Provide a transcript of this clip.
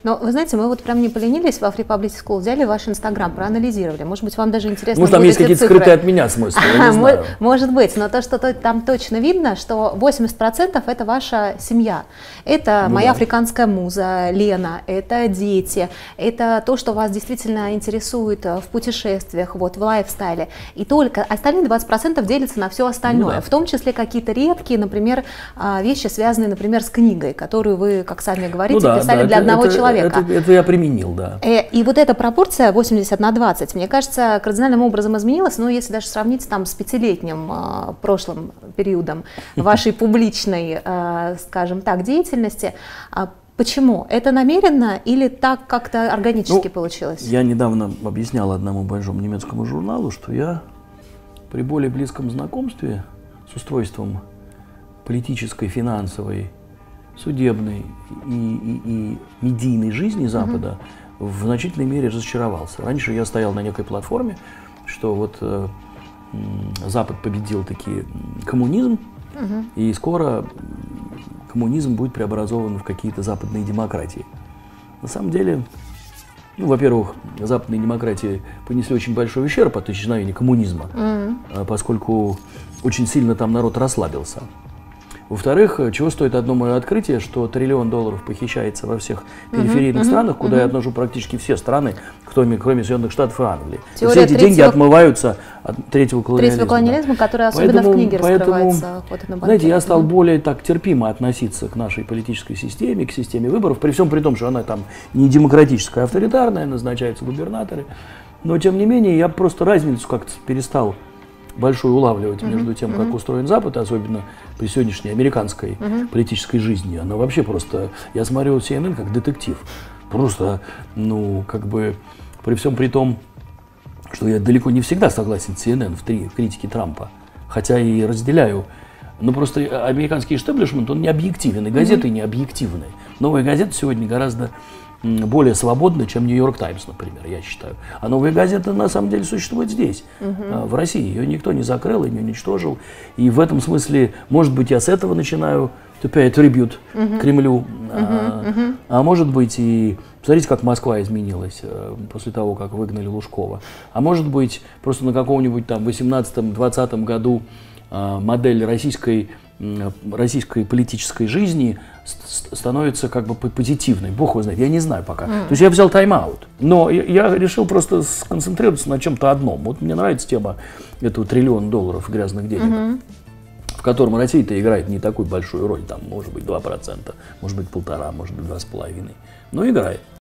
Но вы знаете, мы вот прям не поленились в Афри-Publicity School, взяли ваш Инстаграм, проанализировали. Может быть, вам даже интересно может, там будет есть какие-то цифры. скрытые от меня смыслы, я не знаю. Может быть, но то, что там точно видно, что 80% это ваша семья. Это моя африканская муза, Лена, это дети, это то, что вас действительно интересует в путешествиях, вот, в лайфстайле. И только остальные 20% делятся на все остальное, в том числе какие-то редкие, например, вещи, связанные, например, с книгой, которую вы, как сами говорите, писали для одного человека. Это я применил, да. И вот эта пропорция 80/20, мне кажется, кардинальным образом изменилась, но если даже сравнить там с 5-летним прошлым периодом вашей публичной, скажем так, деятельности, почему? Это намеренно или так как-то органически получилось? Я недавно объяснял одному большому немецкому журналу, что я при более близком знакомстве с устройством политической, финансовой, судебной и медийной жизни Запада в значительной мере разочаровался. Раньше я стоял на некой платформе, что вот Запад победил таки коммунизм, и скоро коммунизм будет преобразован в какие-то западные демократии. На самом деле, ну, во-первых, западные демократии понесли очень большой ущерб от исчезновения коммунизма, поскольку очень сильно там народ расслабился. Во-вторых, чего стоит одно мое открытие, что $1 триллион похищается во всех периферийных странах, куда я отношу практически все страны, кроме Соединенных Штатов и Англии. И все эти деньги отмываются от третьего колониализма. Который особенно в книге раскрывается. Знаете, я стал более так терпимо относиться к нашей политической системе, к системе выборов, при всем при том, что она там не демократическая, а авторитарная, назначаются губернаторы. Но тем не менее, я просто разницу как-то перестал большой улавливать между тем, как устроен Запад, особенно при сегодняшней американской политической жизни. Она вообще просто... Я смотрел CNN как детектив. Просто, ну, как бы, при всем при том, что я далеко не всегда согласен с CNN в критике Трампа, хотя и разделяю. Но просто американский истеблишмент, он не объективен, и газеты не объективны. Новая газета сегодня гораздо более свободны, чем Нью-Йорк Таймс, например, я считаю. А новая газета на самом деле существует здесь, в России. Ее никто не закрыл, ее не уничтожил. И в этом смысле, может быть, я с этого начинаю to pay tribute Кремлю. А может быть, и посмотрите, как Москва изменилась после того, как выгнали Лужкова. А может быть, просто на каком-нибудь там 18-20 году модель российской политической жизни становится как бы позитивной. Бог его знает, я не знаю пока. То есть я взял тайм-аут. Но я решил просто сконцентрироваться на чем-то одном. Вот мне нравится тема этого $1 триллион грязных денег, в котором Россия-то играет не такую большую роль. Там может быть 2%, может быть 1,5%, может быть 2,5%. Но играет.